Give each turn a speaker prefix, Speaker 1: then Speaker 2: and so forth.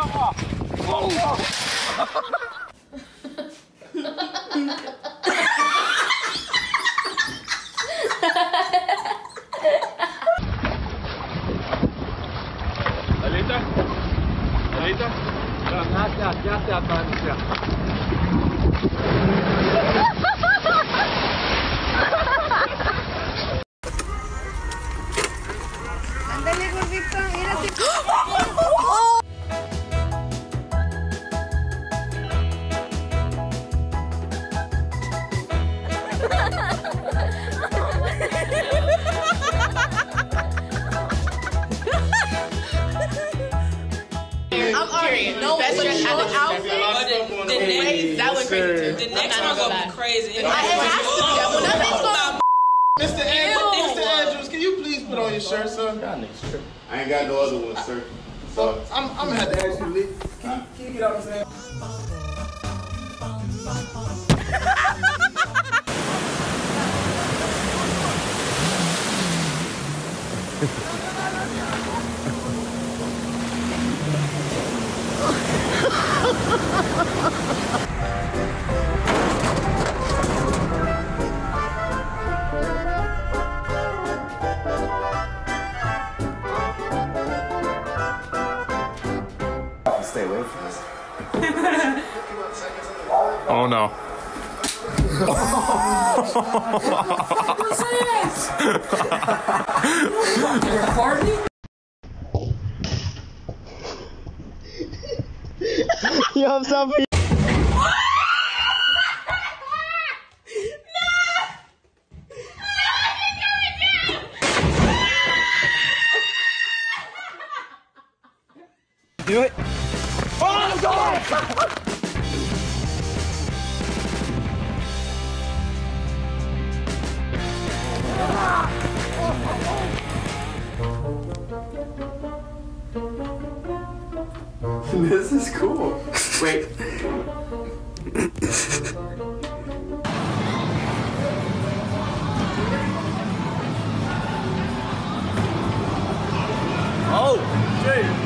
Speaker 1: Alita? Alita? Ja,
Speaker 2: Ándale, gordito, mírate.
Speaker 3: I'm already no best dress outfit. That was crazy. The next one gonna be crazy.
Speaker 4: Mr. Andrews, can you please put on your shirt, son?
Speaker 5: I ain't got no other one, sir. So
Speaker 4: I'm gonna have to ask you to leave. Can you get out of there?
Speaker 5: stay away from this.
Speaker 1: Oh no.
Speaker 6: You have something. Do it. Oh God!
Speaker 5: This is cool. Wait.
Speaker 6: Oh, dude.